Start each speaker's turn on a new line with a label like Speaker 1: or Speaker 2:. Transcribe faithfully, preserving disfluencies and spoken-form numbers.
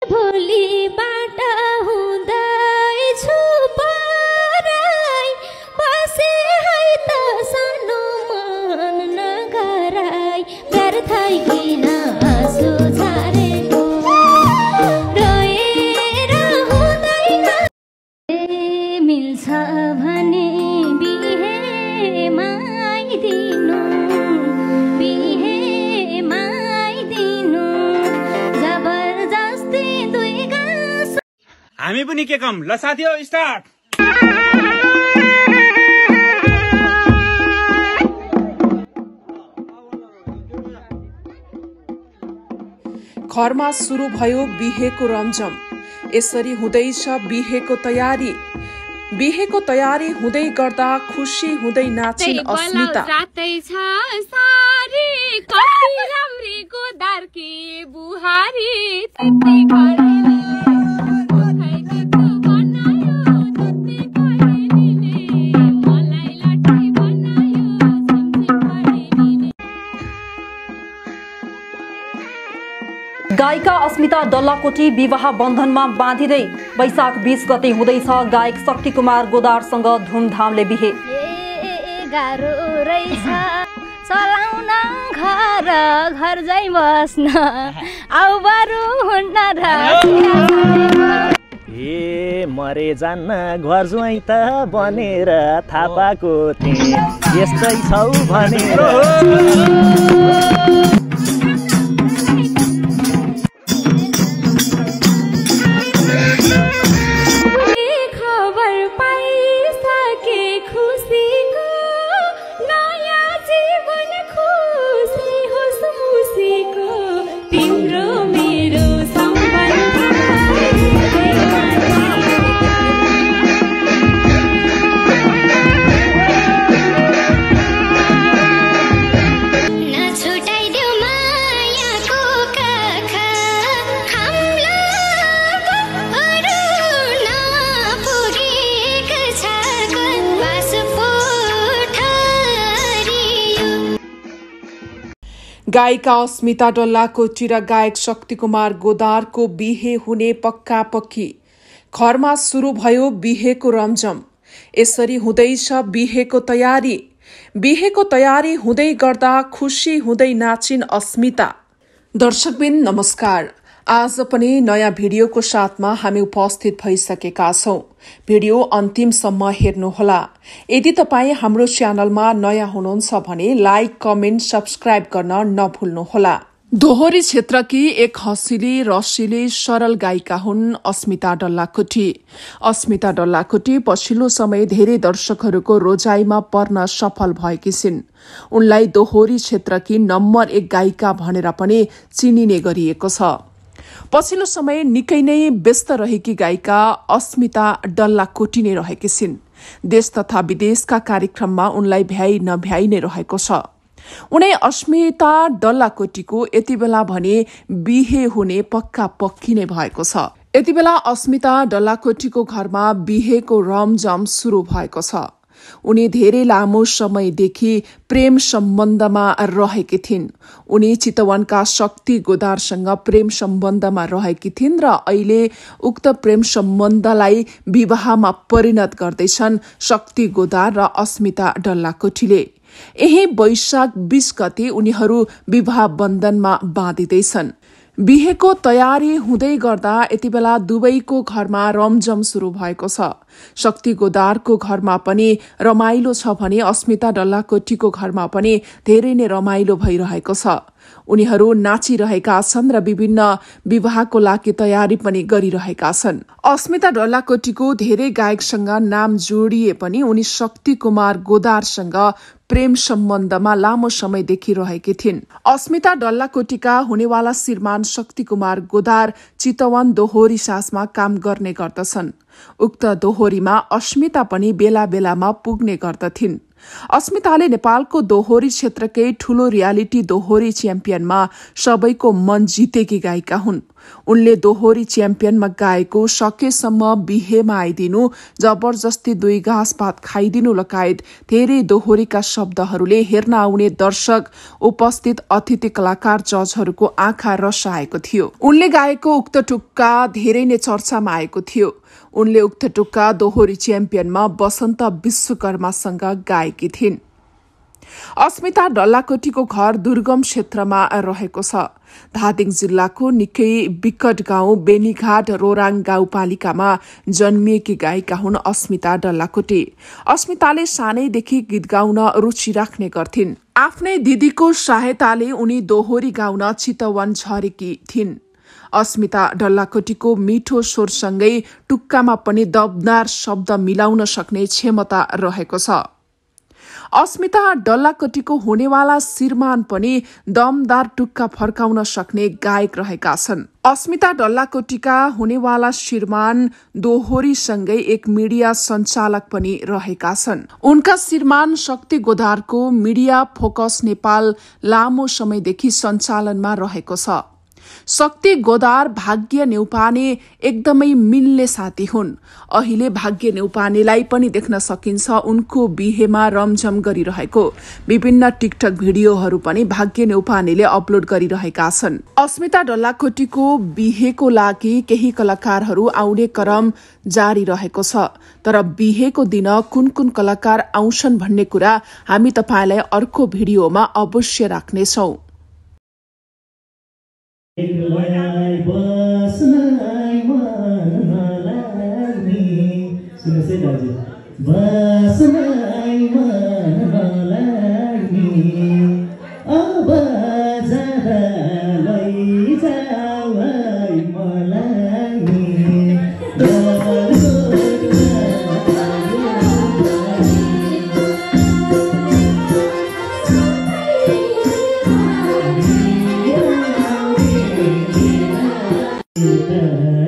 Speaker 1: भोलिबाट हुँदैछु पराई बसे है त सानो मन नगराई व्यर्थै किन आँसु झारेको रोएर हुँदैन मिल्छ भने बिहेमाई दिनु बिहेमाई दिनु जबरजस्ती दुई गाँस
Speaker 2: हामी पनि के कम ल साथी हो स्टार्ट
Speaker 3: घरमा सुरु भयो बिहेको रमझम यसरी हुँदैछ बिहेको तयारी बिहेको तयारी हुँदै गर्दा खुशी हुँदै नाचिन अस्मिता
Speaker 1: रातै छ सारी कति राम्रीको दार्की बुहारी तत्तै गरेले दुखाइ दुखो बनायो तत्तै गरेले मलाई लट्ठी बनायो सम्झे गरेले
Speaker 4: गायिका अस्मिता डल्लाकोटी विवाह बन्धनमा बाँधिँदै वैशाख बीस गते हुँदैछ गायक शक्ति कुमार गोदारसँग धुमधामले बिहे
Speaker 1: गाह्रो रहेछ चलाउन घर घर जाइ बस्न आउ बरु हुन्न र
Speaker 5: ए मरे जान्न घर ज्वाइँ त बनेर थाहा पाएको थिएँ यस्तै छौ भनेर
Speaker 3: गायिका अस्मिता डल्लाकोटी र गायक शक्ति कुमार गोदारको बिहे हुने पक्का पक्की घरमा सुरु भयो बिहेको रमझम यसरी हुँदैछ बिहेको तयारी बिहेको तयारी हुँदै गर्दा खुशी हुँदै नाचिन अस्मिता दर्शकबिन नमस्कार आज पनि नयाँ भिडियोको साथमा हामी उपस्थित भइसकेका छौं भिडियो अन्तिमसम्म हेर्नुहोला यदि तपाई हाम्रो च्यानलमा नयाँ हुनुहुन्छ भने लाइक कमेन्ट सब्स्क्राइब गर्न नभुल्नुहोला दोहोरी क्षेत्रकी एक हँसिली रसिली सरल गायिका हुन् अस्मिता डल्लाकोटी अस्मिता डल्लाकोटी पछिल्लो समय धेरै दर्शकहरूको रोजाइमा पर्न सफल भएकी छिन् उनलाई दोहोरी क्षेत्रकी नम्बर एक गायिका भनेर पनि चिनिने गरिएको छ पछिल्लो समय निकै नै व्यस्त रहेकी गायिका अस्मिता डल्लाकोटी नै रहेकी छिन् देश तथा विदेशका कार्यक्रममा उनलाई भ्याइ नभ्याइ नै रहेको छ उनै अस्मिता डल्लाकोटीको यति बेला भने बिहे हुने पक्का पक्की नै भएको छ यति बेला अस्मिता डल्लाकोटीको घरमा बिहेको रमझम सुरु भएको छ उनी धेरै लामो समयदेखि प्रेम सम्बन्धमा रहेकी थिइन् उनी चितवनका शक्ति गोदारसँग प्रेम सम्बन्धमा रहेकी थिइन् र अहिले उक्त प्रेम सम्बन्धलाई विवाहमा परिणत गर्दैछन् शक्ति गोदार र अस्मिता डल्लाकोटीले यही वैशाख बीस गते उनीहरू विवाह बन्धनमा बाँधिँदैछन् बिहेको तयारी हुँदै गर्दा यति बेला दुवैको घरमा रमझम सुरु भएको छ शक्ति गोदारको घरमा पनि रमाइलो छ भने अस्मिता डल्लाकोटीको घरमा पनि धेरै नै रमाइलो भइरहेको छ उनीहरू नाचिरहेका छन् र विभिन्न विवाहको लागि तयारी पनि गरिरहेका छन् अस्मिता डल्लाकोटीको धेरै गायकसँग नाम जोडिए पनि उनी शक्ति कुमार गोदारसँग प्रेम सम्बन्धमा लामो समयदेखि रहेकी थिइन् अस्मिता डल्लाकोटीका हुनेवाला श्रीमान शक्ति कुमार गोदार चितवन दोहोरी सासमा काम गर्ने गर्दछन् उक्त दोहोरीमा अस्मिता पनि बेला बेलामा पुग्ने गर्दथिन् अस्मिताले नेपालको दोहोरी क्षेत्रकै ठूलो रियालिटी दोहोरी च्याम्पियनमा सबैको मन जितेकी गायिका हुन्। उनले दोहोरी च्याम्पियनमा गाएको सकेसम्म बिहेमा आइदिनु, जबरजस्ती दुई घाँस भात खाइदिनु लगायत धेरै दोहोरीका शब्दहरूले हेर्न आउने दर्शक, उपस्थित अतिथि कलाकार, जजहरूको आँखा रसाएको थियो। उनले गाएको उक्त टुक्का धेरै नै चर्चामा आएको थियो। उनले उक्त टुक्का दोहोरी च्याम्पियनमा वसन्त विश्वकर्मासँग गाएकी थिइन्। अस्मिता डल्लाकोटीको घर दुर्गम क्षेत्रमा रहेको छ। धादिङ जिल्लाको निकै विकट गाउँ बेनीघाट रोराङ गाउँपालिकामा जन्मिएकी गायिका हुन् अस्मिता डल्लाकोटी। अस्मिताले सानैदेखि गीत गाउन रुचि राख्ने गर्थिन्। आफ्नै दिदीको सहायताले उनी दोहोरी गाउन चितवन झरेकी थिइन्। अस्मिता डल्लाकोटीको मिठो स्वरसँगै टुक्कामा पनि दबदार शब्द मिलाउन सक्ने क्षमता रहेको छ। अस्मिता डल्लाकोटीको हुनेवाला श्रीमान पनि दमदार टुक्का फर्काउन सक्ने गायक रहेका छन्। अस्मिता डल्लाकोटीका हुनेवाला श्रीमान दोहोरीसँगै एक मिडिया सञ्चालक पनि रहेका छन्। उनका श्रीमान शक्ति गोदारको मिडिया फोकस नेपाल लामो समयदेखि सञ्चालनमा रहेको छ। शक्ति गोदार भाग्य न्यौपाने एकदमै मिल्ने साथी हुन्। अहिले भाग्य न्यौपानेलाई पनि देख्न सकिन्छ उनको बिहेमा रमझम गरिरहेको। विभिन्न टिकटक भिडियोहरू पनि भाग्य न्यौपानेले अपलोड गरिरहेका छन्। अस्मिता डल्लाकोटीको बिहेको लागि केही कलाकारहरू आउने क्रम जारी रहेको छ। तर बिहेको दिन कुन कुन कलाकार आउँछन् भन्ने कुरा हामी तपाईलाई अर्को भिडियोमा अवश्य राख्नेछौं।
Speaker 6: Yeah.